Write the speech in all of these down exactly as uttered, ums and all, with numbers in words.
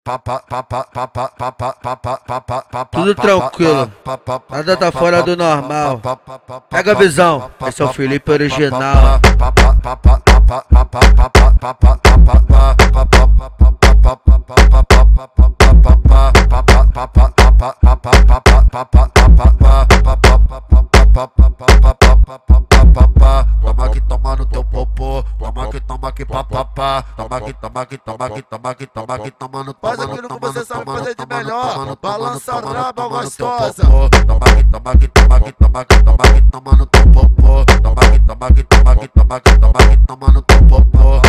Tudo tranquilo, nada tá fora do normal. Pega a visão, esse é o Felipe original. Toma que toma no teu popô, toma que toma que papapá, toma que toma que toma que toma que toma que toma no faz aquilo que você sabe fazer de melhor, balança braba gostosa. Toma que toma que toma que toma que toma que toma no teu popô, toma que toma que toma que toma que toma que toma no teu popô.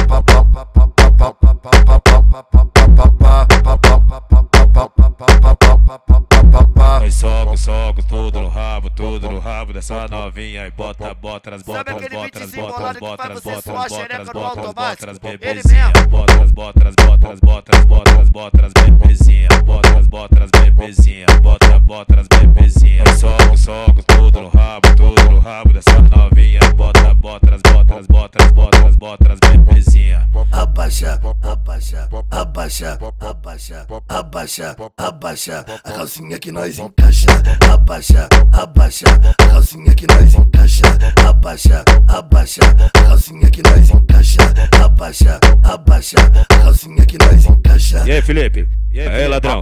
Nós sobe, sobe tudo no rabo, tudo no rabo dessa novinha e bota, bota nas botas, bota nas botas, bota nas botas, bota nas botas, bota nas bebezinha, bota nas botas, bota nas botas, bota nas botas, nas bebezinha, bota nas botas, nas bebezinha, bota, bota nas bebezinha. Nós sobe, sobe tudo no rabo, tudo no rabo dessa novinha, bota, bota nas botas, bota nas botas, bota nas bebezinha. Abaixa, abaixa, abaixa, abaixa, abaixa, abaixa a calcinha que nós encaixa. Abaixa, abaixa a calcinha que nós encaixa. Abaixa, abaixa a calcinha que nós encaixa. Abaixa, abaixa a calcinha que nós encaixa. E aí, Felipe? E aí, ladrão?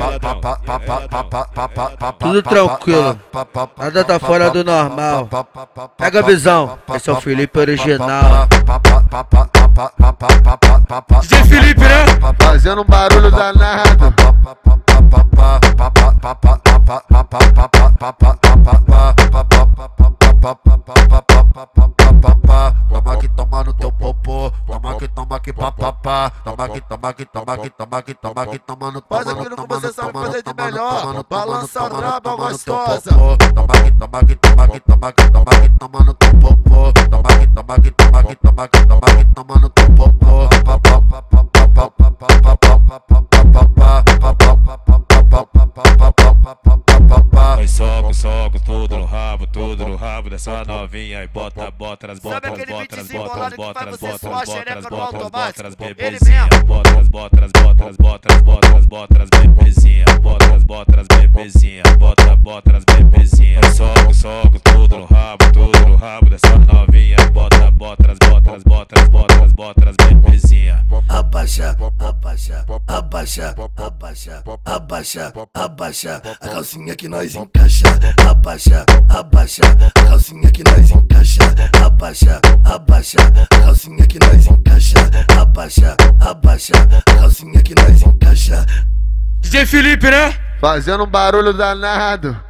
Tudo tranquilo, nada tá fora do normal. Pega a visão, esse é o Felipe original. D J Felipe, né? Fazendo um barulho danado. Toma que toma no teu popô, toma que toma que papapá, toma que toma que toma que toma que toma que toma no faz aquilo que você sabe fazer de melhor, balança braba gostosa. Toma que toma que toma que toma que toma que toma no teu popô, toma que toma que toma que toma que toma que toma no teu popô. Nós sobe, sobe tudo no rabo, tudo no rabo dessa novinha e bota, bota nas botas, bota nas botas, bota nas botas, bota nas botas, bota nas bebezinha, bota nas botas, bota nas botas, bota nas botas, nas bebezinha, bota nas botas, nas bebezinha, bota, bota nas bebezinha. Nós sobe, sobe tudo no rabo, tudo no rabo dessa novinha e bota, bota nas botas, bota nas botas, bota nas bebezinha. Abaixa, abaixa, abaixa, abaixa, abaixa, abaixa a calcinha que nós encaixa. Abaixa, abaixa a calcinha que nós encaixa. Abaixa, abaixa a calcinha que nós encaixa. Abaixa, abaixa a calcinha que nós encaixa. D J Felipe, né? Fazendo um barulho danado.